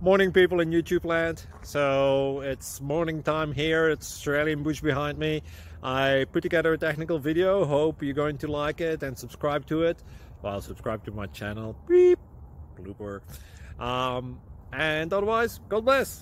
Morning, people in YouTube land. So it's morning time here. It's Australian bush behind me. I put together a technical video. Hope you're going to like it and subscribe to it. Well, subscribe to my channel. Beep. Blooper. And otherwise, God bless.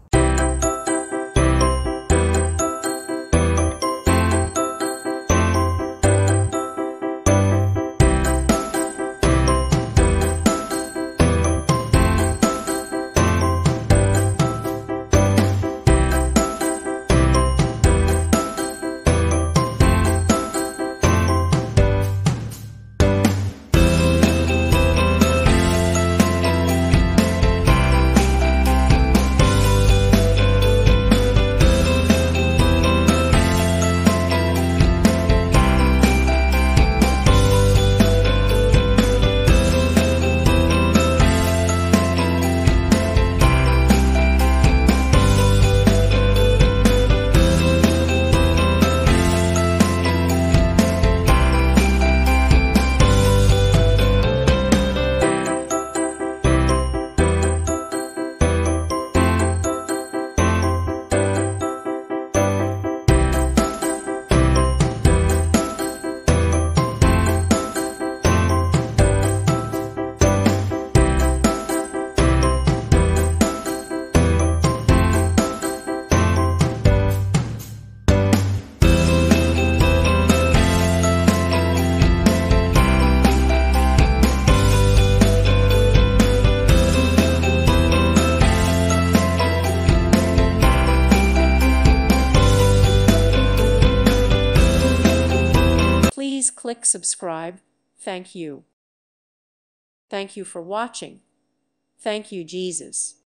Please click subscribe. Thank you. Thank you for watching. Thank you, Jesus.